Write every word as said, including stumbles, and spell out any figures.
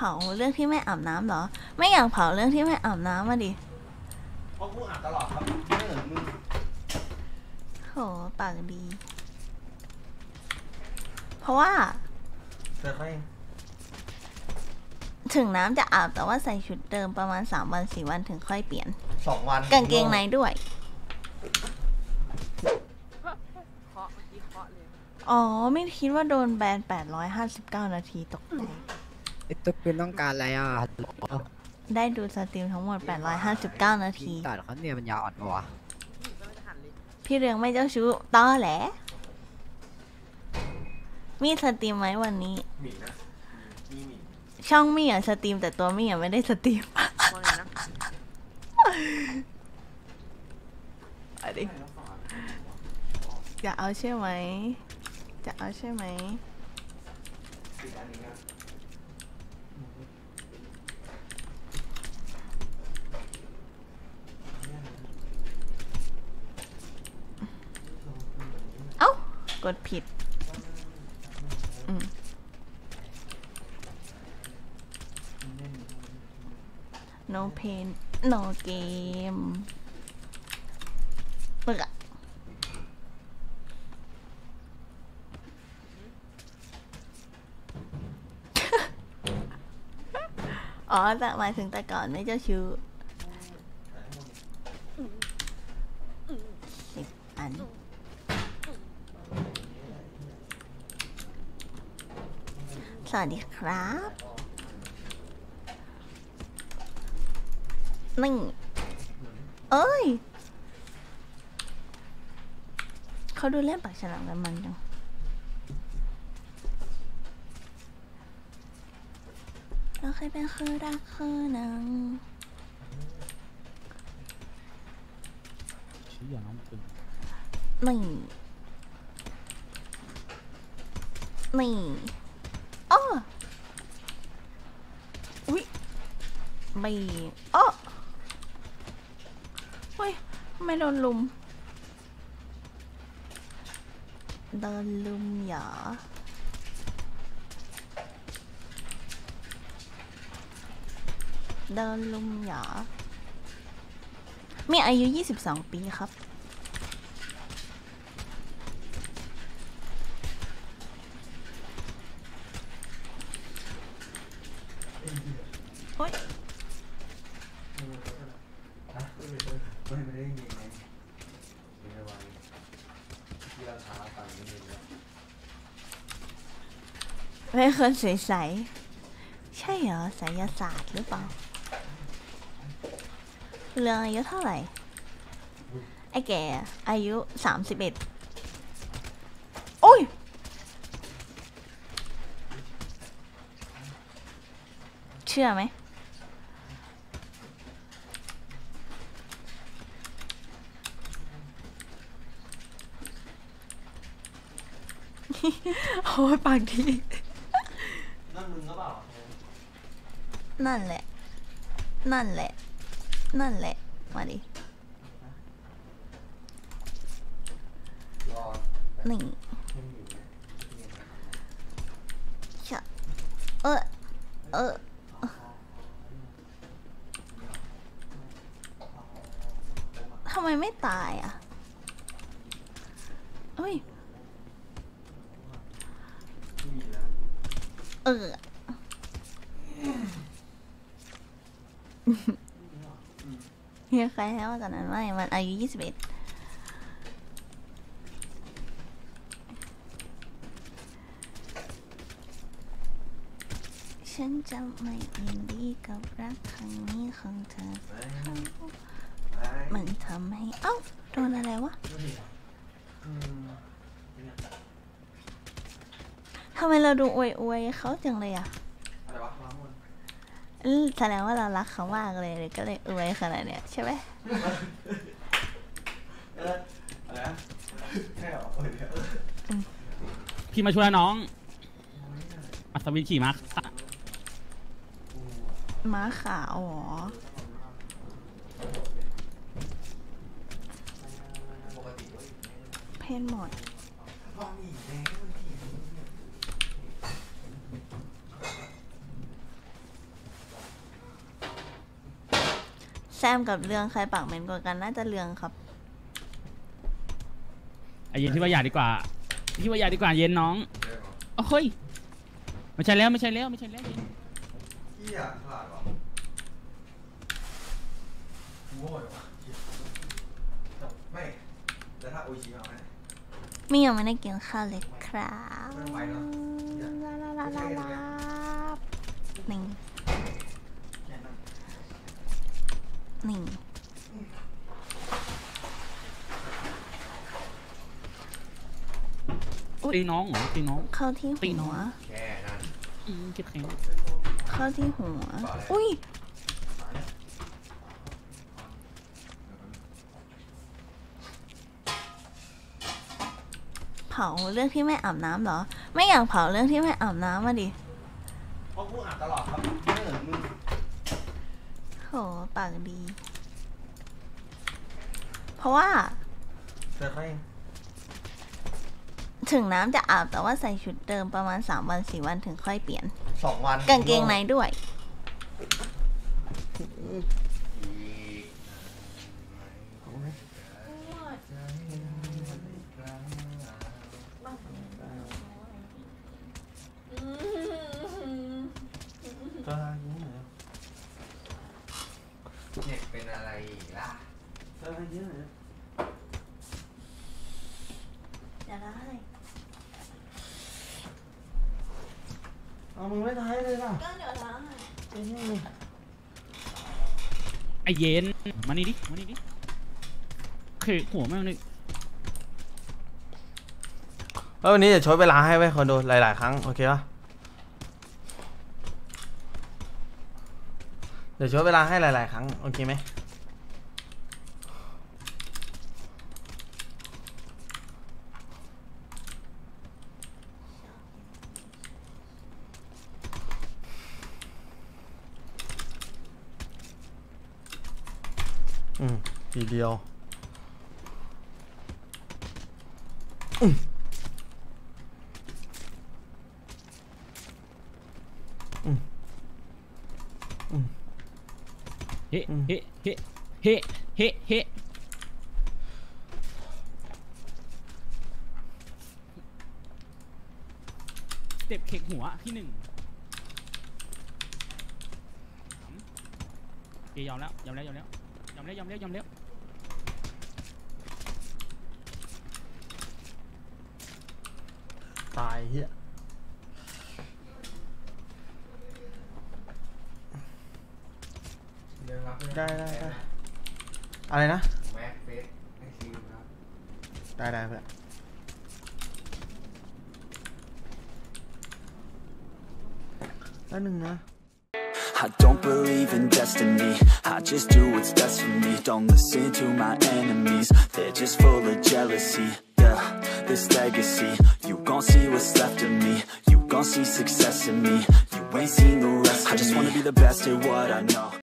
าเรื่องที่ไม่อาบน้ำเหรอไม่อยากเผาเรื่องที่ไม่อาบน้ำมาดิเพราะกูอาบตลอดครับไม่เหมือนมึงโหปากดีเพราะว่าเธอค่อยถึงน้ำจะอาบแต่ว่าใส่ชุดเดิมประมาณสามวันสี่วันถึงค่อยเปลี่ยนสองวันกางเกงในด้วยอ๋อไม่คิดว่าโดนแบนแปดร้อยห้าสิบเก้านาทีตกใจไอ้ตุ๊กเป็นต้องการอะไรอ่ะได้ดูสตรีมทั้งหมดแปดร้อยห้าสิบเก้านาทีตัดเขาเนี่ยมันยาวอ่อนปะวะพี่เรืองไม่เจ้าชู้ตอแหละมีสตรีมไหมวันนี้มีนะช่องมีอ่ะสตรีมแต่ตัวมีอ่ะไม่ได้สตรีมอะไรจะเอาใช่ไหมจะเอาใช่ไหมเอ้ากดผิดอืมno pain no game ปึกอะอ๋อแต่หมายถึงแต่ก่อนไม่เจ้าชู้สิบอันสวัสดีครับนี่เอ้ยเขาดูเล่นปากฉลามกันมันจังเราเคยเป็นคือรักคือนังนี่นี่อ้ออุ้ยไม่อ้อเฮ้ยไม่โดนลุมโดนลุมหรอโดนลุมหรอมีอายุยี่สิบสองปีครับโอ๊ยไม่เคยใสๆใช่เหรอไสยศาสตร์หรือเปล่าเรื่องอายุเท่าไหร่ไอ้แก่อายุสามสิบเอ็ดโอ้ยเชื่อไหมโอ้ยปากดีนั่นมึงก็เปล่านั่นแหละนั่นแหละนั่นแหละมาดินี่เออเออทำไมไม่ตายอ่ะเฮ้ยเออเฮียใครให้ว่าตอนนั้นไม่มันอายุยี่สิบเอ็ดฉันจะไม่ยินดีกับรักครั้งนี้ของเธอมันทำให้เอ้าโดนอะไรวะทำไมเราดูอวยอวยเขาจังเลยอ่ะแสดงว่าเรารักเขามากเลยเลยก็เลยอวยขนาดเนี้ยใช่ไหมพี่มาช่วยน้องอัศวินขี่ม้าม้าขาวหรอเพนหมดแซมกับเรืองใครปากเหม็นกว่ากันน่าจะเรืองครับไอเย็นที่ว่าอยากดีกว่าที่ว่าอยากดีกว่าเย็นน้องโอ้ยไม่ใช่แล้วไม่ใช่แล้วไม่ใช่แล้วเย็นเหี้ยขลาดวะโง่เลยวะไม่แล้วถ้าโอชิเอาไหมมียังไม่ได้กินข้าวเลยครับไม่ไหวเนอะลาลาลาลาลาหนึ่งแค่นั้นหนึ่งตีน้องเหรอตีน้องเข้าที่ตีน้หัองวแค่นั้นอืมคิดแข็งเข้าที่หัว อุ้ยเผาเรื่องที่ไม่อาบน้ำเหรอ ไม่อยากเผาเรื่องที่ไม่อาบน้ำมาดิเพราะกูอาบตลอดครับไม่เหมือนมึงโหปากดี เพราะว่าเธอเขาเองถึงน้ำจะอาบแต่ว่าใส่ชุดเดิมประมาณสามวันสี่วันถึงค่อยเปลี่ยนสองวันกางเกงในด้วยก็ยิ้มเหรอเด็กเป็นอะไรอีกล่ะก็ยิ้มเหรอเดี๋ยวได้เอามึงไม่ท้ายเลยล่ะก็เดี๋ยวได้ไอ้นี่ไอเย็นมานี่ดิมานี่ดิเคยหัวแม่งเลยแล้ววันนี้จะชดเวลาให้ไว้คอนโดหลายๆครั้งโอเคปะเดี๋ยวชดเวลาให้หลายๆครั้งโอเคไหมอืมทีเดียวอืมอืมอืมเฮ้เฮ้เฮ้เฮ้เฮ้เฮ้เจ็บเข็กหัวที่หนึ่งโอเคยอมแล้วยอมแล้วยอมแล้วยอมแล้วยอมแล้วยอมแล้วตายเฮียได้ได้ได้อะไรนะแม็กเฟสให้คิวครับได้ได้เพื่อนแป๊บนึงนะ I don't believe in destiny, I just do what's best for me. Don't listen to my enemies, they're just full of jealousy. Yeah, this legacy, you gon' see what's left of me. You gon' see success in me, you ain't seen the rest of me. I just wanna be the best at what I know.